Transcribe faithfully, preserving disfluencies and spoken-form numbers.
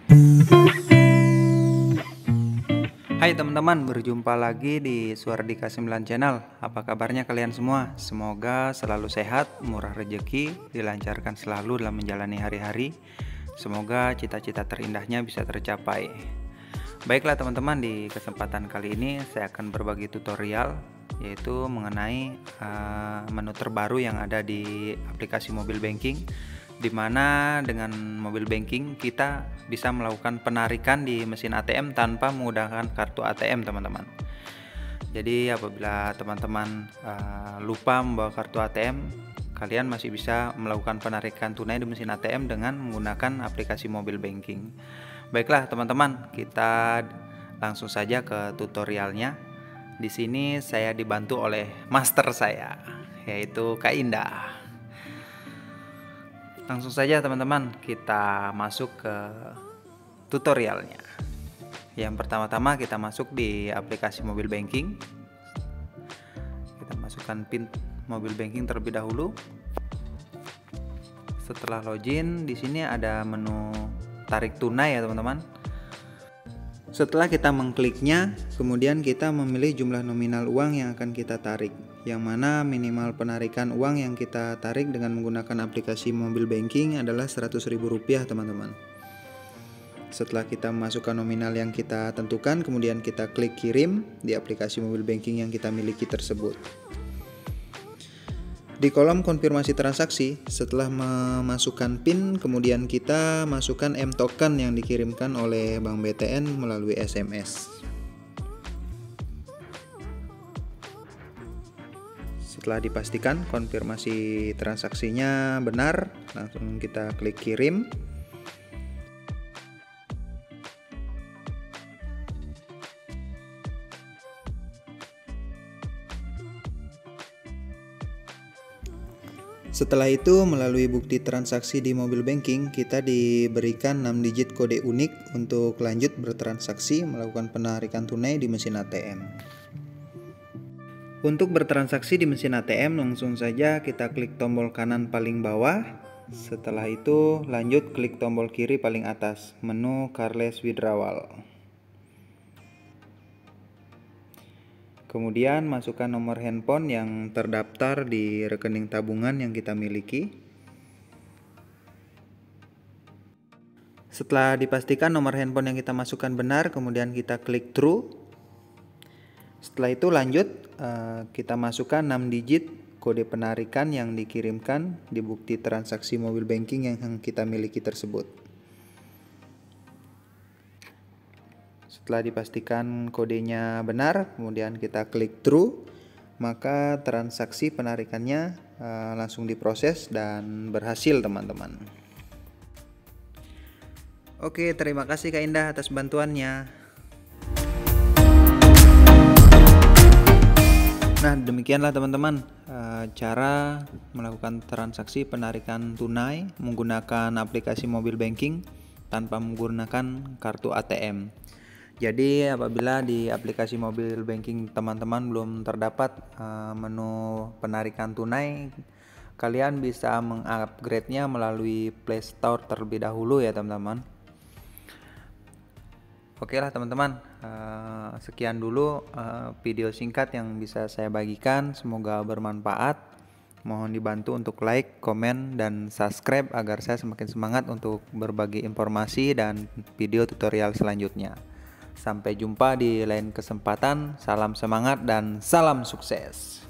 Hai teman-teman, berjumpa lagi di Suardika sembilan Channel. Apa kabarnya kalian semua? Semoga selalu sehat, murah rezeki, dilancarkan selalu dalam menjalani hari-hari. Semoga cita-cita terindahnya bisa tercapai. Baiklah teman-teman, di kesempatan kali ini saya akan berbagi tutorial, yaitu mengenai uh, menu terbaru yang ada di aplikasi mobile banking, di mana dengan mobile banking kita bisa melakukan penarikan di mesin A T M tanpa menggunakan kartu A T M, teman-teman. Jadi apabila teman-teman uh, lupa membawa kartu A T M, kalian masih bisa melakukan penarikan tunai di mesin A T M dengan menggunakan aplikasi mobile banking. Baiklah teman-teman, kita langsung saja ke tutorialnya. Di sini saya dibantu oleh master saya, yaitu Kak Indah. Langsung saja teman-teman, kita masuk ke tutorialnya. Yang pertama-tama kita masuk di aplikasi mobile banking. Kita masukkan PIN mobile banking terlebih dahulu. Setelah login, di sini ada menu tarik tunai ya teman-teman. Setelah kita mengkliknya, kemudian kita memilih jumlah nominal uang yang akan kita tarik, yang mana minimal penarikan uang yang kita tarik dengan menggunakan aplikasi mobile banking adalah seratus ribu rupiah teman-teman. Setelah kita masukkan nominal yang kita tentukan, kemudian kita klik kirim di aplikasi mobile banking yang kita miliki tersebut. Di kolom konfirmasi transaksi, setelah memasukkan PIN, kemudian kita masukkan M token yang dikirimkan oleh Bank B T N melalui S M S. Setelah dipastikan konfirmasi transaksinya benar, langsung kita klik kirim. Setelah itu, melalui bukti transaksi di mobile banking, kita diberikan enam digit kode unik untuk lanjut bertransaksi melakukan penarikan tunai di mesin A T M. Untuk bertransaksi di mesin A T M, langsung saja kita klik tombol kanan paling bawah. Setelah itu, lanjut klik tombol kiri paling atas, menu Careless Withdrawal. Kemudian masukkan nomor handphone yang terdaftar di rekening tabungan yang kita miliki. Setelah dipastikan nomor handphone yang kita masukkan benar, kemudian kita klik true. Setelah itu lanjut, kita masukkan enam digit kode penarikan yang dikirimkan di bukti transaksi mobile banking yang kita miliki tersebut. Setelah dipastikan kodenya benar, kemudian kita klik true, maka transaksi penarikannya uh, langsung diproses dan berhasil teman-teman. Oke, terima kasih Kak Indah atas bantuannya. Nah, demikianlah teman-teman uh, cara melakukan transaksi penarikan tunai menggunakan aplikasi mobile banking tanpa menggunakan kartu A T M. Jadi apabila di aplikasi mobile banking teman-teman belum terdapat uh, menu penarikan tunai, kalian bisa mengupgrade-nya melalui Play Store terlebih dahulu ya teman-teman. Oke lah teman-teman, uh, sekian dulu uh, video singkat yang bisa saya bagikan. Semoga bermanfaat. Mohon dibantu untuk like, komen, dan subscribe agar saya semakin semangat untuk berbagi informasi dan video tutorial selanjutnya. Sampai jumpa di lain kesempatan. Salam semangat dan salam sukses.